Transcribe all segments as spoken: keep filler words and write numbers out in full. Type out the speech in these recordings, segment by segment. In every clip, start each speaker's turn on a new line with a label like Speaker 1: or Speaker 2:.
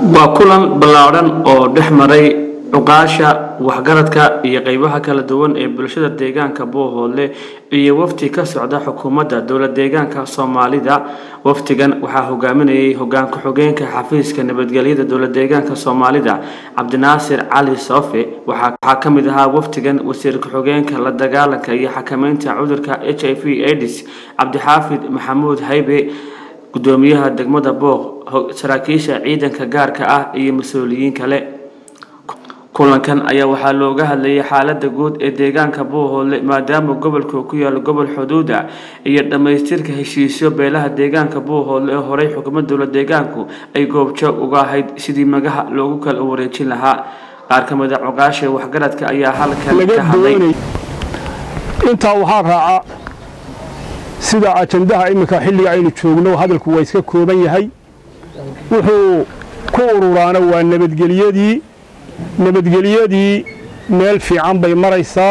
Speaker 1: وكلن بلاورن أو دحمري عقاشة وحجرتك يقيبها كلا دوان بلشدة ديجان كبوه له يوفتي كسعودة حكومة دولة ديجان كصومالي دا وفتجن وحاه جامني هجان كحجين كحفيز كنبت جليدة دولة ديجان كصومالي دا عبد الناصر علي صافي وحكم ذها وفتجن وسير كحجين كلا دجالن كي حكمين تعودر ك إتش آي في إيدز عبد الحافظ محمود هيبي قدوميها دجمة بوه سراكيشة عيدا كجار كأه أي مسؤولين كله kulankan ayaa waxaa looga hadlayay xaaladda guud ee deegaanka Buuhoole maadaama gobolku ku yaal gobol xuduuda iyo dhameystirka heshiisyo beelaha deegaanka Buuhoole ee horay xukuumadda dowladda deegaanku ay goobjoog uga ahayd sidii magaha loogu kala wareejin lahaa qaar ka mid ah cuqaasha waxgaradka ayaa halkan ka hadlay
Speaker 2: inta waxa raaca sida ajandaha imika xilliga aynu joogno hadalku waa iska kooban yahay wuxuu ku ururaana waa nabadgeliyadii nabadgeliyadii meel fiican bay maraysaa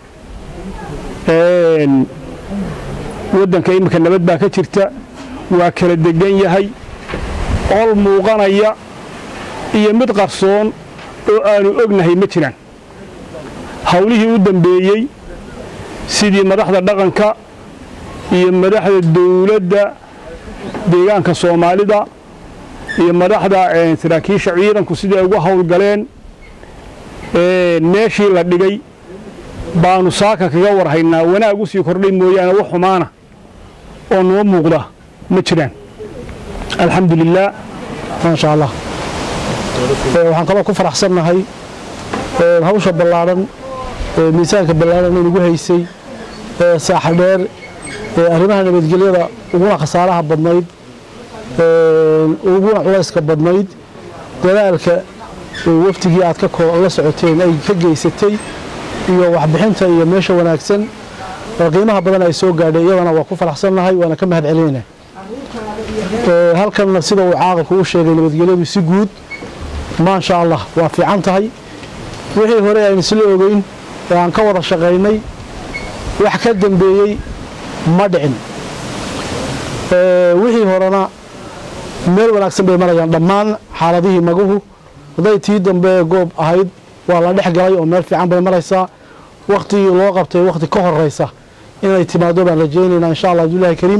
Speaker 2: een wadanka imika nabad baa ka jirta waa kala degan yahay ol muuqanaya iyo mid qarsoon oo aanu ognahay ma jiraan hawlihii u dambeeyay sidii madaxda dhaqanka iyo madaxda dawladda deegaanka Soomaalida iyo madaxda saraakiisha ciidanku sidii ay uga hawlgaleen ee meeshii la dhigay baanu saaka kaga warhaynaa wanaag u sii kordhay mooyaan wax xumaana oo noo muuqda ma jiraan alxamdulillah ma sha Allah waxaan kala ku faraxsanahay ee hawsha ballaaran ee miisaanka ballaaran ee ugu haysay ee saaxadeer ee arrimaha nabadgelyada ugu khasaaraha badnayd ee ugu culayska badnayd dadaalka waftigii aad ka la socoteen ay ka geysatay iyo waxbixinta iyo meesha wanaagsan qiimaha badan ay soo gaadhay iyadana waa ku faraxsanahay waana ka mahad celinaa ee halkan sida uu caaqilku u sheegay nabadgelyadu si guud ma sha Allah waa fiican tahay wixii hore ay isla ogeyn aan ka wada shaqeynay wax ka dambeeyay ma dhicin ee wixii horena meel wanaagsan bay marayaan dhammaan xaaladihii maguhu waday tii dambe goob ahayd waa la dhex galay oo meel fiican bay maraysaa waqti loo qabtay waqti ka horeysa inay timaado baan rajaynaynaa insha Allah Ilaahay Kariim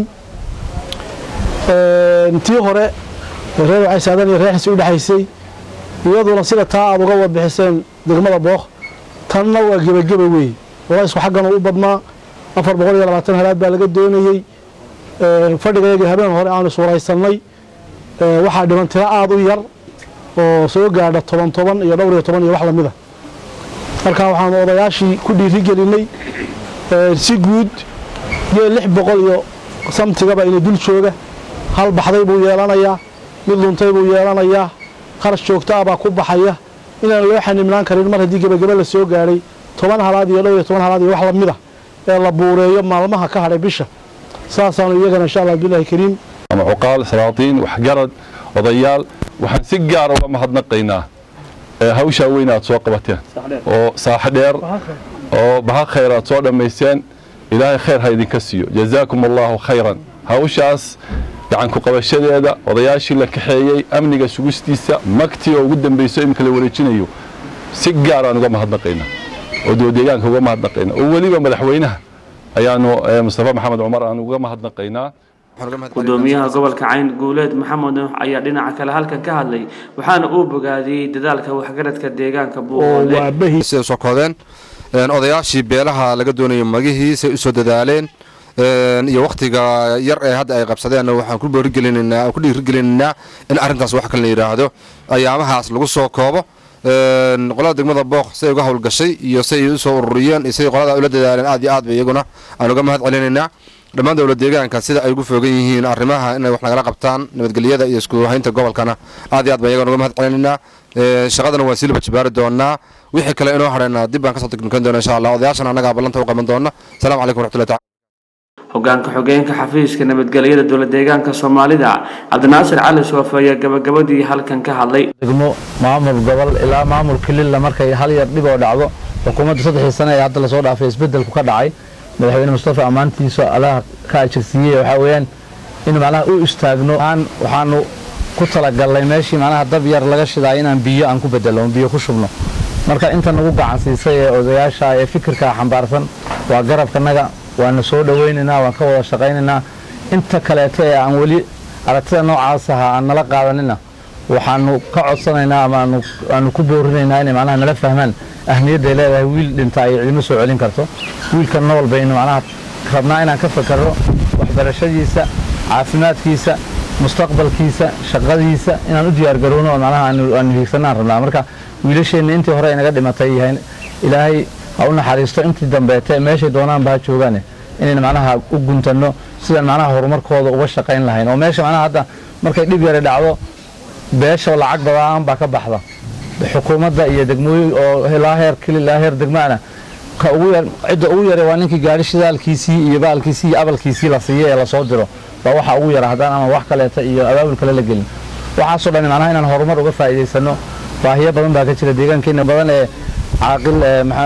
Speaker 2: ee tii hore reer Aysadan iyo reexis u dhaxaysay iyadoo sida taa aad uga warbixiseen degmada Booq tanna waa gabagaba weey waa isku xaqan u badnaa afar boqol iyo labaatan halaad baa laga doonayay ee fadhigeega habeen hore aan suuraysanay ee waxa dhiman tira aad u yar oo soo gaadha toban toban iyo dhowr iyo toban iyo wax la mid ah halka waxaan odayaashii ku dhiiri gelinay ee si guud iyo lix boqol iyo samtiga baa inay dul jooga hal baxday buu yeelanayaa mid luntay buu yeelanayaa kharash joogto ah baa ku baxaya inaan loo xanimnaan karin mar hadii gabagaba la soo gaaray toban halaad iyo dhowr iyo toban halaad iyo wax la mid ah ee la buureeyo maalmaha ka haray bisha saasaan iyagana insha Allah Ilaahay Kariim
Speaker 3: ama uqaal salaatiin wax garad odayaal waxaan si gaar ah uga mahadnaqaynaa ee hawsha weyn aad soo qabateen oo saaxdheer oo baha khayraad soo dhameyseen ilaahay khayr ha idinka siiyo jazaakumullahu khayran hawshaas gacan ku qabashadeeda odayaashii la kaxeeyay amniga sugistiisa magti oo ugu dambeysay in kala wareejinayo si gaar ah uga mahadnaqaynaa oo deegaanka uga mahadnaqaynaa oo waliba madaxweynaha ayaanu Mustafa Maxamed Umar aan uga mahadnaqaynaa
Speaker 1: gudoomiyaha gobolka Cayn Guuleed Maxamed ayaa dhinaca kale halkan ka hadlay waxaana uu bogaadiyay dadaalka waxgaradka deegaanka Buuhoole
Speaker 4: sida soo koodeen een odayaashii beelaha laga doonayo magihiisa u soo dadaaleen een iyo waqtiga yar ee hadda ay qabsadeen waxaan ku boorigelinaynaa ku dhiirigelinaynaa in arintaas wax kale la yiraahdo ayaamahaas lagu soo koobo een qolada degmada Booq say uga hawl gashay iyo say u soo ururiyeen isay qolada u la dadaaleen aad iyo aad bay iyaguna aan uga mahad celinaynaa dhammaan dawladda deegaanka sida ay ugu fogan yihiin arrimaha inay wax nagala qabtaan nabadgelyada iyo isku haynta gobolkana aad iyo aad bay iyaguna uga mahad celinaynaa ee shaqadana waa silba jibaar doonaa wixii kale inoo hareena dib baan ka soo tagin doona insha Allah odayaashana anaga balanta u qaban doona salaamu calaykum waraxmatullaahi
Speaker 1: hogaanka xogeenka xafiiska nabadgelyada dowladda deegaanka Soomaalida Cabdi Naasir Cali Soofiya gabagabadii halkan ka hadlay
Speaker 5: degmo maamul gobol ilaa maamul kilil markay hal yar dhib oo dhacdo xukuumadda saddex sano ee hadda la soo dhaafay isbedelku ka dhacay madaxweyne Mustafa amaantiisa Allah ka ajirsiiyay waxa weeyaan in macnaha uu istaagno aan waxaanu ku talagalnay meeshii macnaha dab yar laga shidaay inaan biyo aan ku bedelo biyo ku shubno marka inta nagu gacan siisay ee odayaasha ee fikirka xambaarsan waa garabkanaga waana soo dhaweynaynaa waan ka wada shaqaynaynaa inta kaleeto ee aan weli aragtida noocaas ah aan nala qaadanina waxaanu ka codsanaynaa ama aanu ku boorinaynaa inay macnaha nala fahmaan ahmiyadda ay leedahay wiil dhinta ay cidimo soo celin karto wiilka nool baynu macnaha rabnaa inaan ka fakaro waxbarashadiisa caafimaadkiisa mustaqbalkiisa shaqadiisa inaan u diyaar garowno oo macnaha aan hiigsanaan rabnaa marka wiilasheenna intii hore inaga dhimatay yahay ilaahay ha u naxariisto intii dambeetay meeshay doonaan baa joogaan inaan macnaha u guntano sidaan macnaha horumarkooda uga shaqayn lahayn oo meesha macnaha hadda markay dhib yar dhacdo beesha lacag badan baa ka baxda xukuumadda iyo degmooyin oo ilaa heer kili ilaa heer degmaana ka ugu yar cidda ugu yar waa ninkii gaari shidaalkiisii iyo baalkiisii iyo abalkiisii la siiyay ee la soo diro waa waxa ugu yar hadaan ama wax kaleeta iyo abaabul kale la gelin waxa soo dhan macnaha inaan horumar uga faa'iideysano baahiyo badan baa ka jira deegaankeena badan ee caaqil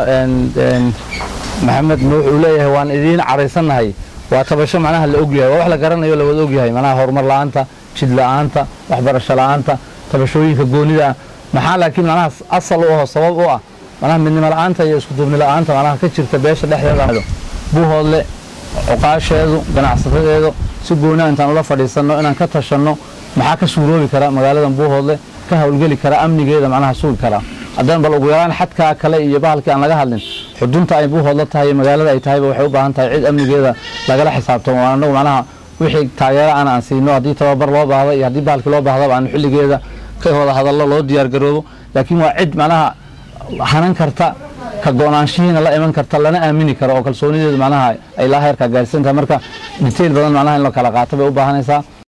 Speaker 5: maxamed nuux uu leeyahay waan idiin caraysanahay waa tabasho macnaha la ogyahay wax la garanayo la wada ogyahay macnaha horumar la'aanta jid la'aanta waxbarasho la'aanta tabashooyinka goonida maxaa laakiin macnaha asal u ah sabab u ah macnaha midnimo la'aanta iyo isku duubni la'aanta macnaha ka jirta beesha dhexdeeda buuhoodle cuqaasheedu ganacsatadeedu si gooni intaan ula fadhiisano inaan ka tashano maxaa ka suuroobi kara magaalada buuhoodle ka hawlgeli kara amnigeeda macnaha suugi kara haddaan bal ugu yaraan xadka kale iyo bahalkii aan laga hadlin xudunta ay buuhoodle tahay magaalada ay tahay waxay u baahan tahay cid amnigeeda lagala xisaabtamo anagu macnaha wixii taageero aan aan siino haddii tababar loo baahdo iyo haddii bahalkii loo baahdaba aan xilligeeda ka wada hadallo loo diyaar garoobo laakiin waa cid macnaha hanan karta ka go'aanshihiina la iman karta lana aamini karo oo kalsoonideedu macnaha ay la heerka gaarsiinta marka detail badan macnaha in la kala qaato bay u baahanaysaa